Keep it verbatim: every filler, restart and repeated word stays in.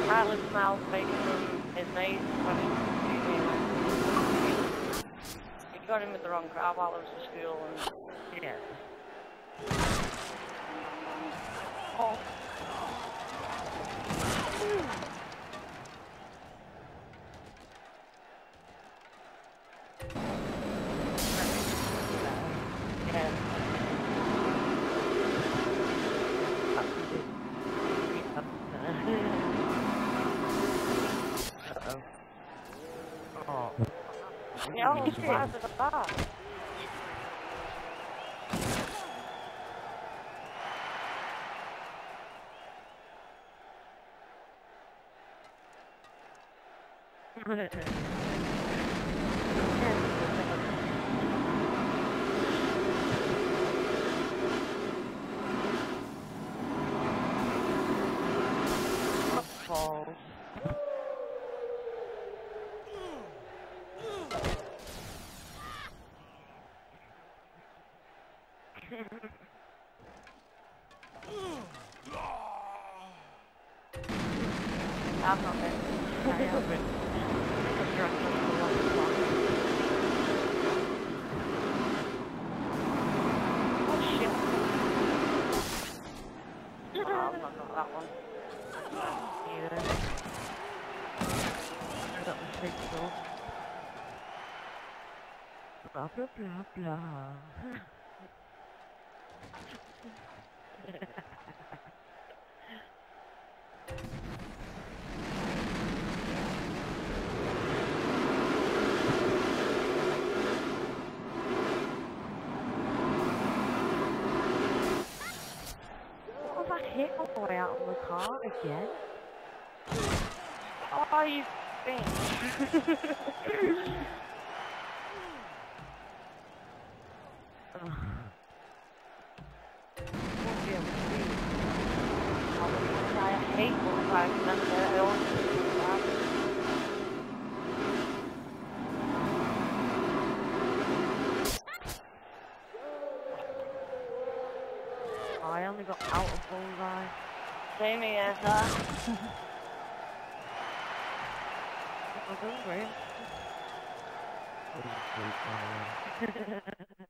Tyler smiles facing his mate, but he got him with the wrong crowd while it was to school and yeah. Oh. Yeah. Uh-oh. Oh. Yeah, I'm surprised at the bar. Balls. I'm not there. I have been. Oh shit. Oh, I'm not got that one. Either. I got the signal. Blah blah blah blah. What have I hit all the way out of the car again? Oh, you think? I hate motorbikes, and then I always do that. Oh, I only got out of bullseye. Same here, sir. I'm doing great.